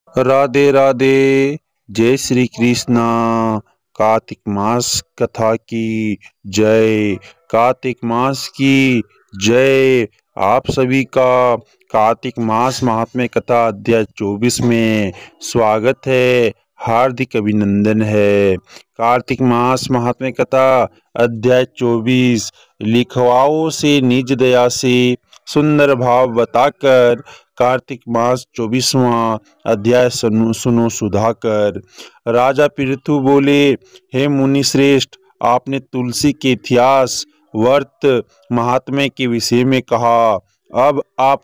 राधे राधे। जय श्री कृष्णा। कार्तिक मास कथा की जय। कार्तिक मास की जय। आप सभी का कार्तिक मास महात्म्य कथा अध्याय 24 में स्वागत है, हार्दिक अभिनंदन है। कार्तिक मास महात्म्य कथा अध्याय 24। लिखवाओ से निज दया से सुंदर भाव बताकर कार्तिक मास 24वां अध्याय सुनो सुधाकर। राजा पृथु बोले, हे मुनि श्रेष्ठ, आपने तुलसी के इतिहास वर्त महात्म्य के विषय में कहा। अब आप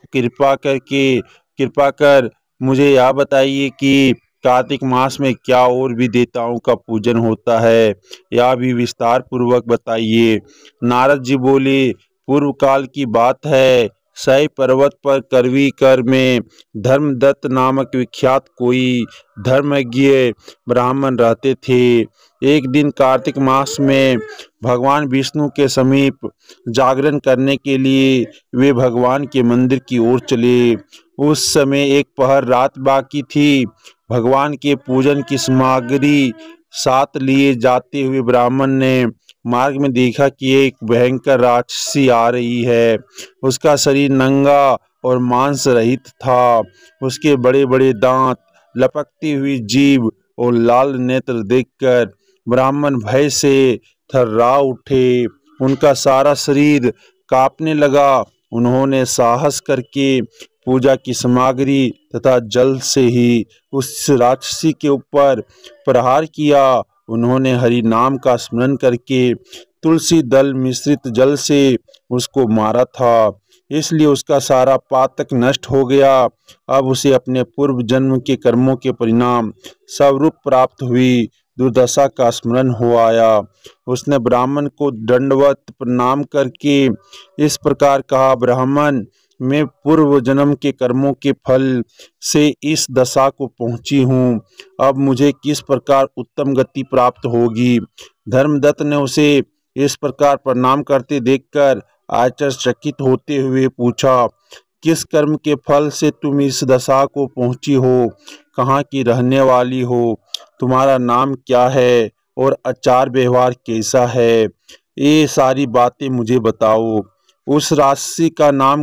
कृपा कर मुझे यह बताइए कि कार्तिक मास में क्या और भी देवताओं का पूजन होता है, यह भी विस्तार पूर्वक बताइए। नारद जी बोले, पूर्व काल की बात है, सई पर्वत पर करवी कर में धर्मदत्त नामक विख्यात कोई धर्मज्ञ ब्राह्मण रहते थे। एक दिन कार्तिक मास में भगवान विष्णु के समीप जागरण करने के लिए वे भगवान के मंदिर की ओर चले। उस समय एक पहर रात बाकी थी। भगवान के पूजन की सामग्री साथ लिए जाते हुए ब्राह्मण ने मार्ग में देखा कि एक भयंकर राक्षसी आ रही है। उसका शरीर नंगा और मांस रहित था। उसके बड़े बड़े दांत, लपकती हुई जीभ और लाल नेत्र देखकर ब्राह्मण भय से थर्रा उठे। उनका सारा शरीर कांपने लगा। उन्होंने साहस करके पूजा की सामग्री तथा जल से ही उस राक्षसी के ऊपर प्रहार किया। उन्होंने हरि नाम का स्मरण करके तुलसी दल मिश्रित जल से उसको मारा था, इसलिए उसका सारा पातक नष्ट हो गया। अब उसे अपने पूर्व जन्म के कर्मों के परिणाम स्वरूप प्राप्त हुई दुर्दशा का स्मरण हो आया। उसने ब्राह्मण को दंडवत प्रणाम करके इस प्रकार कहा, ब्राह्मण, मैं पूर्व जन्म के कर्मों के फल से इस दशा को पहुंची हूँ। अब मुझे किस प्रकार उत्तम गति प्राप्त होगी। धर्मदत्त ने उसे इस प्रकार प्रणाम करते देखकर आश्चर्यचकित होते हुए पूछा, किस कर्म के फल से तुम इस दशा को पहुंची हो? कहाँ की रहने वाली हो? तुम्हारा नाम क्या है और आचार व्यवहार कैसा है? ये सारी बातें मुझे बताओ। उस राक्षसी का नाम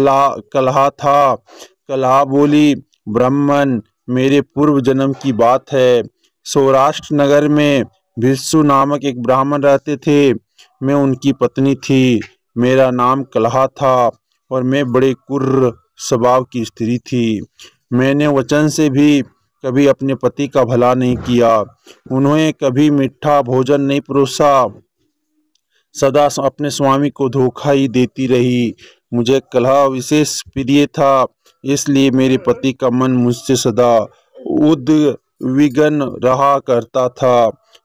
कलहा था। कलहा बोली, ब्राह्मण, मेरे पूर्व जन्म की बात है। सौराष्ट्र नगर में भिक्षु नामक एक ब्राह्मण रहते थे। मैं उनकी पत्नी थी। मेरा नाम कलहा था और मैं बड़े कुर्र स्वभाव की स्त्री थी। मैंने वचन से भी कभी अपने पति का भला नहीं किया। उन्हें कभी मीठा भोजन नहीं परोसा, सदा अपने स्वामी को धोखा ही देती रही। मुझे कलह विशेष प्रिय था, इसलिए मेरे पति का मन मुझसे सदा उद्विग्न रहा करता था।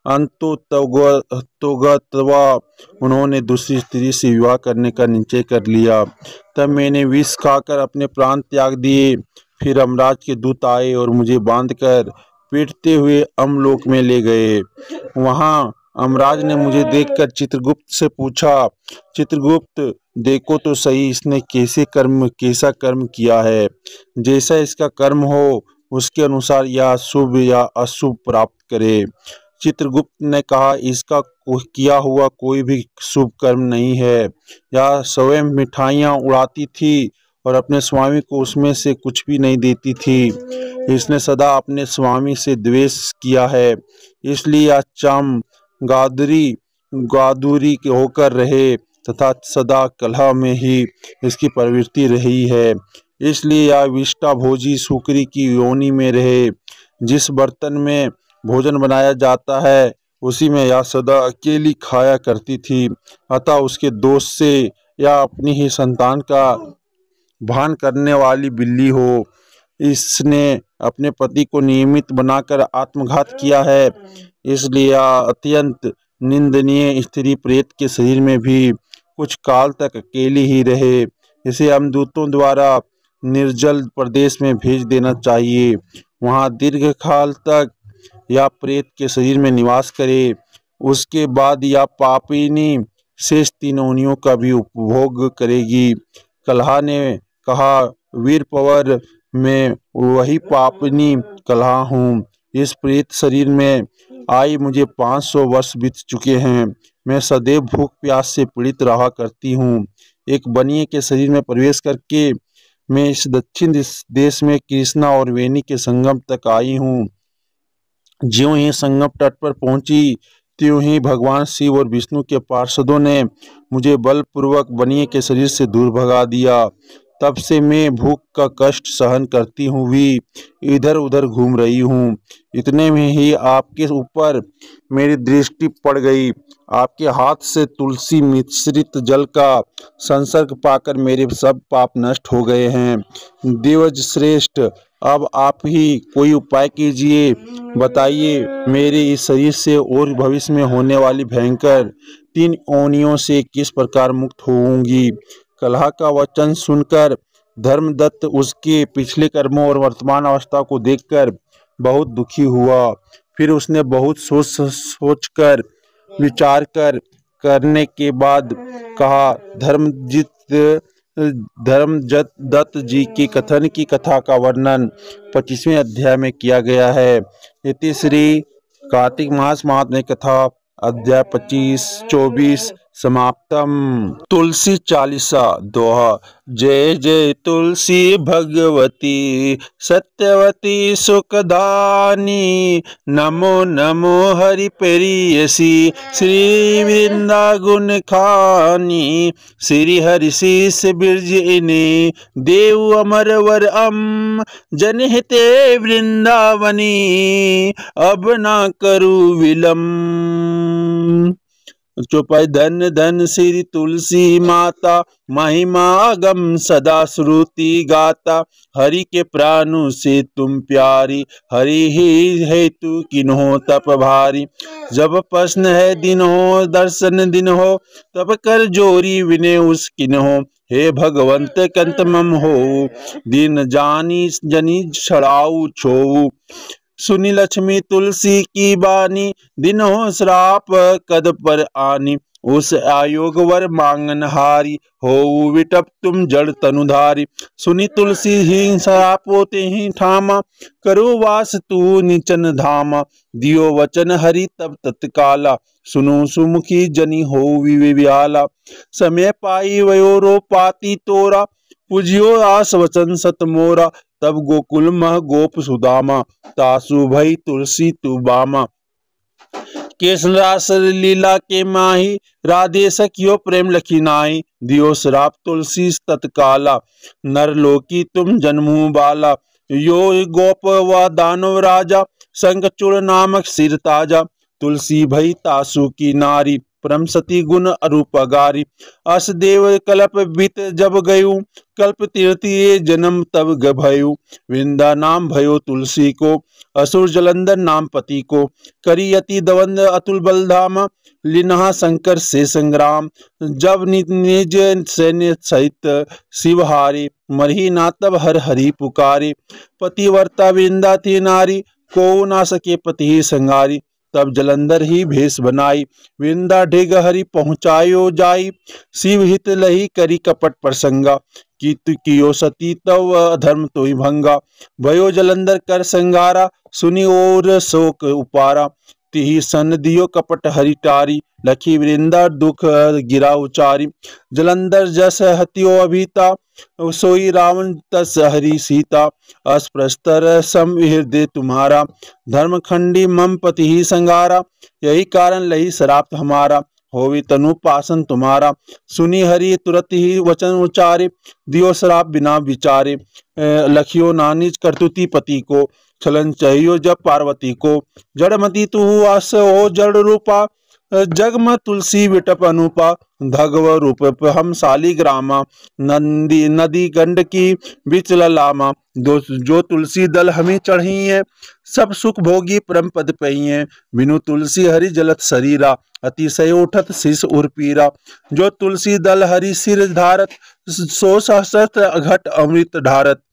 अंतोगत्वा उन्होंने दूसरी स्त्री से विवाह करने का निश्चय कर लिया। तब मैंने विष खाकर अपने प्राण त्याग दिए। फिर यमराज के दूत आए और मुझे बांधकर पीटते हुए अमलोक में ले गए। वहां यमराज ने मुझे देखकर चित्रगुप्त से पूछा, चित्रगुप्त, देखो तो सही, इसने कैसा कर्म किया है। जैसा इसका कर्म हो उसके अनुसार या शुभ या अशुभ प्राप्त करे। चित्रगुप्त ने कहा, इसका किया हुआ कोई भी शुभ कर्म नहीं है। यह स्वयं मिठाइयाँ उड़ाती थी और अपने स्वामी को उसमें से कुछ भी नहीं देती थी। इसने सदा अपने स्वामी से द्वेष किया है, इसलिए यह गादुरी होकर रहे तथा सदा कलह में ही इसकी प्रवृत्ति रही है। इसलिए यह विष्टा भोजी सुकरी की योनि में रहे। जिस बर्तन में भोजन बनाया जाता है उसी में यह सदा अकेली खाया करती थी। अतः उसके दोष से यह अपनी ही संतान का भान करने वाली बिल्ली हो। इसने अपने पति को नियमित बनाकर आत्मघात किया है, इसलिए यह अत्यंत निंदनीय स्त्री प्रेत के शरीर में भी कुछ काल तक अकेली ही रहे। इसे यमदूतों द्वारा निर्जल प्रदेश में भेज देना चाहिए। वहाँ दीर्घ काल तक या प्रेत के शरीर में निवास करे। उसके बाद या पापिनी शेष तीन योनियों का भी उपभोग करेगी। कलहा ने कहा, वीर पवर में वही पापिनी कलहा हूँ। इस प्रेत शरीर में आई मुझे 500 वर्ष बीत चुके हैं। मैं सदैव भूख प्यास से पीड़ित रहा करती हूँ। एक बनिए के शरीर में प्रवेश करके मैं इस दक्षिण देश में कृष्णा और वेणी के संगम तक आई हूँ। ज्यों ही संगम तट पर पहुंची त्यों ही भगवान शिव और विष्णु के पार्षदों ने मुझे बलपूर्वक बनिए के शरीर से दूर भगा दिया। तब से मैं भूख का कष्ट सहन करती हुई इधर उधर घूम रही हूँ। इतने में ही आपके ऊपर मेरी दृष्टि पड़ गई। आपके हाथ से तुलसी मिश्रित जल का संसर्ग पाकर मेरे सब पाप नष्ट हो गए हैं। देवज श्रेष्ठ, अब आप ही कोई उपाय कीजिए। बताइए, मेरे इस शरीर से और भविष्य में होने वाली भयंकर 3 योनियों से किस प्रकार मुक्त होऊंगी। कलह का वचन सुनकर धर्मदत्त उसके पिछले कर्मों और वर्तमान अवस्था को देखकर बहुत दुखी हुआ। फिर उसने बहुत सोचकर विचार करने के बाद कहा, धर्मदत्त जी की कथन की कथा का वर्णन 25वें अध्याय में किया गया है। इति श्री कार्तिक मास महात्म्य कथा अध्याय 25-24 समाप्तम। तुलसी चालीसा दोहा। जय जय तुलसी भगवती सत्यवती सुखदानी, नमो नमो हरि प्रेयसी श्री वृंदा गुण खानी, श्री हरि शीस बिरज इने देव अमर वर जनहिते वृंदावनी, अब ना करू विलम्ब। चौपाई। धन धन श्री तुलसी माता, महिमा गम सदा श्रुति गाता, हरि के प्राणु से तुम प्यारी, हरि ही हेतु किन्हो तप भारी, जब प्रश्न है दिन हो दर्शन दिन हो, तब कर जोरी विनय उस किन्हो, हे भगवंत कंत मम हो, दिन जानी जनी छड़ाऊ छो, सुनी लक्ष्मी तुलसी की बानी, दिनों श्राप कद पर आनी, उस आयोग वर मांगन हारी, हो विटप तुम जड़ तनुधारी, सुनी तुलसी ही श्रापोते ही ठामा, करो वास तू निचन धामा, दियो वचन हरि तब तत्काला, सुनो सुमुखी जनी हो विव्याला, समय पाई वयो रो पाती तोरा, पूजियो आस वचन सत मोरा, तब गोकुल मह गोप सुदामा, तासु भई तुलसी तु बामा, केसरास लीला के माही, राधे सखियो प्रेम लखी नाई, दियो श्राप तुलसी तत्काला, नरलोकी तुम जन्मु बाला, यो गोप व दानव राजा, शंखचूड़ नामक सिर ताजा, तुलसी भई तासु की नारी, परम सती गुण अरूपगारी, असदेव कल्प बीत जब गयु, कल्प तीर्थ ये जन्म तब भयु, वृंदा नाम भयो तुलसी को, असुर जलंधर नाम पति को, करी यति दवंद अतुल बलधाम, लिनहा शंकर से संग्राम, जब निज सैन्य सहित शिवहारी, मरही ना तब हर हरि पुकारी, पतिवर्ता वृंदा थी नारी, को ना सके पति ही संगारी, तब जलंधर ही भेष बनाई, वृंदा ढेग हरि पहुँचायो जाई, शिव हित लही करी कपट प्रसंगा, कियो सती तव अधर्म तो ही भंगा, भयो जलंधर कर संगारा, सुनी और शोक उपारा, तिहि सन दियो कपट हरि टारी, लखी वृंदा दुख गिरा उचारी, जलंधर जस हत्यो अभिता, सोई रावण तस हरि सीता, अस्प्रस्तर सम हृदय तुम्हारा, धर्मखंडी मम पति ही संगारा, यही कारण लही श्राप हमारा, होवी तनु पासन तुम्हारा, सुनी हरि तुरत ही वचन उचारे, दियो श्राप बिना विचारे, लखियो नानिज करतुति पति को, छलन चाहियो जब पार्वती को, जड़मती तू आस हो जड़ रूपा, जगम तुलसी विटप अनुपा, धगव रूप हम शालिग्रामा, नदी गंड की बिचल लामा, जो तुलसी दल हमें चढ़ी है, सब सुख भोगी परम पद पही है, बिनु तुलसी हरि जलत शरीरा, अतिशय उठत शीस उर्पीरा, जो तुलसी दल हरि सिर धारत, सो सहस्त्र घट अमृत ढारत,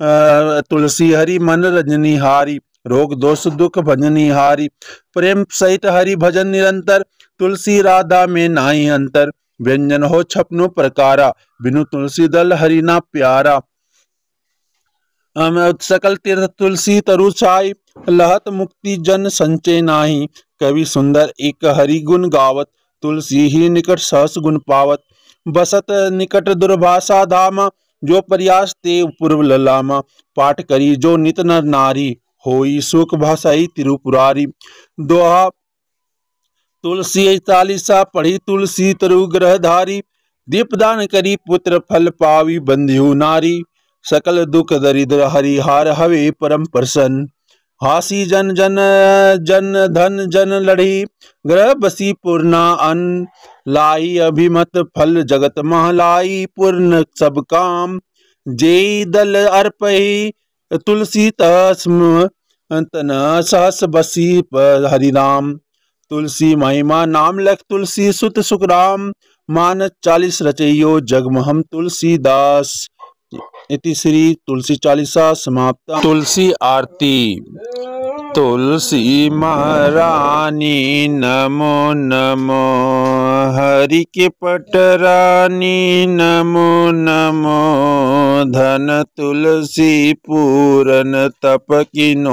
तुलसी हरि मन रजनी हारी, रोग दोष दुख भजनी हारी, प्रेम सहित हरि भजन निरंतर, तुलसी राधा में नाई अंतर, व्यंजन हो छपनो प्रकारा, बिनु तुलसी दल हरि ना प्यारा, सकल तीर्थ तुलसी तरु छाई, लहत मुक्ति जन संचय नाही। कवि सुंदर एक हरि गुण गावत, तुलसी ही निकट सहस गुण पावत। बसत निकट दुर्भाषा धामा, जो प्रयास ते पूर्व ललामा। पाठ करी जो नित नर नारी, होई सुख भाषाई तिरुपुरारी। दोहा तुलसी चालीसा पढ़ी, तुलसी तरु ग्रह धारी। दीपदान करी पुत्र फल पावी, बंधु नारी। सकल दुख दरिद्र हरिहार, हवे परम प्रसन्न। हासी जन जन जन धन जन लड़ी, ग्रह बसी पूर्णा अन्न। लाई अभिमत फल जगत महलाई, पूर्ण सब काम। जे दल अर्पहि तुलसी तस्म, तन सहस बसी हरि नाम। तुलसी महिमा नाम लख, तुलसी सुत सुखराम। मानस 40 रचइयो, जगमहम तुलसीदास। इति श्री तुलसी चालीसा समाप्त। तुलसी आरती। तुलसी महारानी नमो नमो, हरि के पटरानी नमो नमो। धन तुलसी पूरन तप किनो,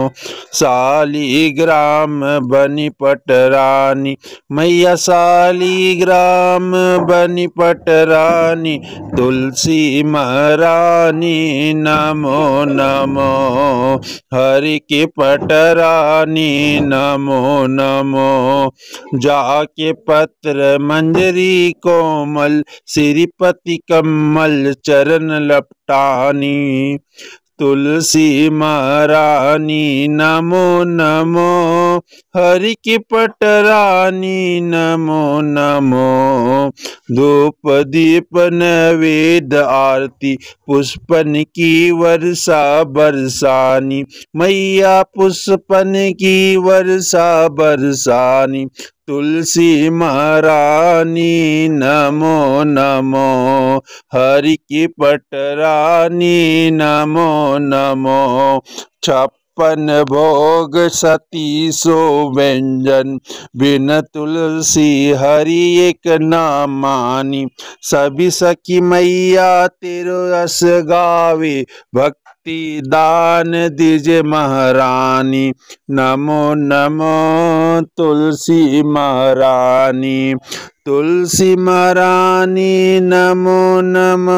शालिग्राम बनि पटरानी। मैया शालिग्राम बनि पटरानी, तुलसी महारानी नमो नमो। हरि के पटरानी नमो नमो। जाके पत्र मंजरी कोमल, श्रीपति कमल चरण लपटानी। तुलसी महारानी नमो नमो, हरि की पटरानी नमो नमो। धूप दीप नैवेद्य आरती, पुष्पन की वर्षा बरसानी। मैया पुष्पन की वर्षा बरसानी। तुलसी महारानी नमो नमो, हरि की पटरानी नमो नमो। 56 भोग 37 व्यंजन, बिन तुलसी हरि एक नाम मानी। सभी सखी मैया तेरो रस गावे, भक्ति दान दीजे महारानी। नमो नमो तुलसी महारानी। तुलसी महारानी नमो नमो,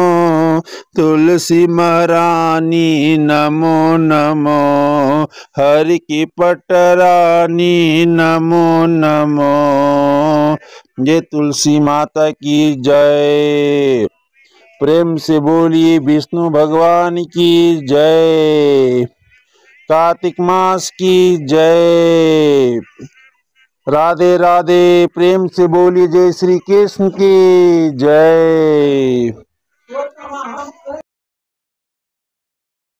तुलसी महारानी नमो नमो। हरि की पटरानी नमो नमो। ये तुलसी माता की जय। प्रेम से बोलिए विष्णु भगवान की जय। कार्तिक मास की जय। राधे राधे। प्रेम से बोलिए जय श्री कृष्ण की जय।